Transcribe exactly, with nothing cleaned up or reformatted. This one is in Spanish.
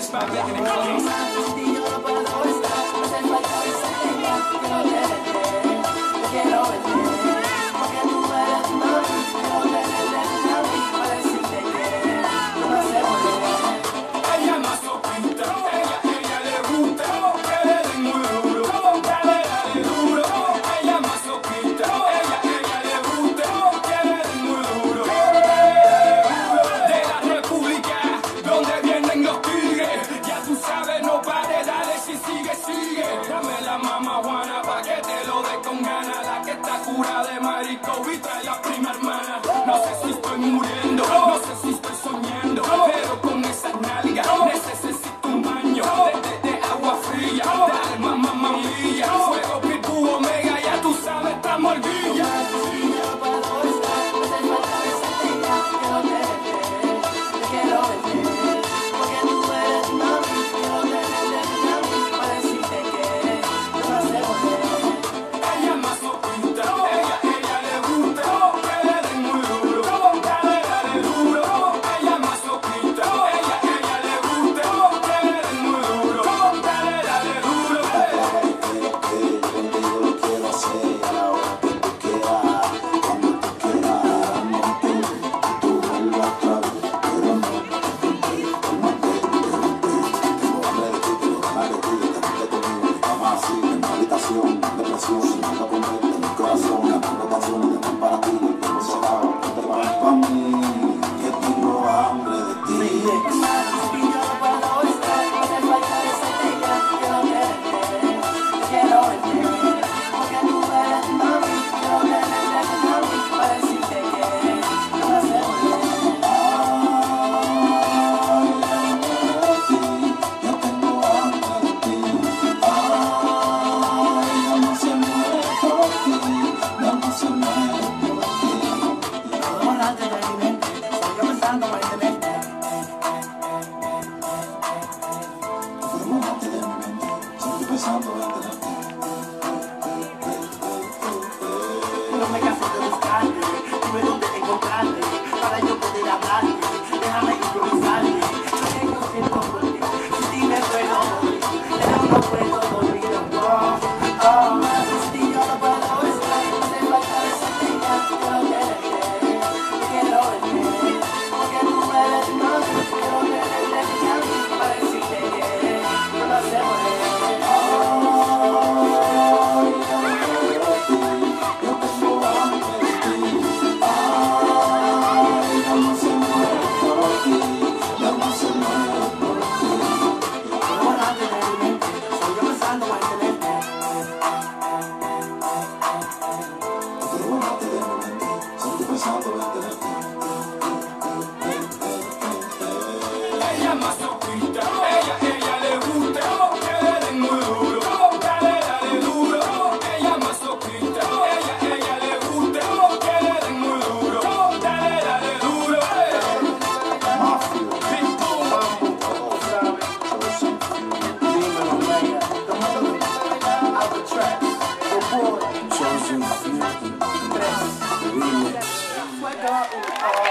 De marico y trae la prima hermana. No sé si estoy muriendo, no sé si estoy soñando, pero con esas nalgas necesito un baño de, de, de agua fría. Dale, mamá, mamilla, fuego, pitbull, omega, ya tú sabes, estamos al villa. No me canso de buscarte, dime dónde encontrarte, para yo poder hablarte, déjame improvisarte, lo que yo siento por ti, sin ti me puedo morir, pero no puedo dormir, oh, oh, sin ti yo no puedo estar, no te falta decirte ya, quiero tenerte, quiero verte, porque tú eres mi madre, quiero tenerte ya, para decirte que no lo hacemos. Ella más soquita, ella, ella le gusta que le den muy duro, dale, dale duro. Ella más soquita, ella, ella le gusta que le den muy duro, dale, dale duro. Chosen few, tres, remix.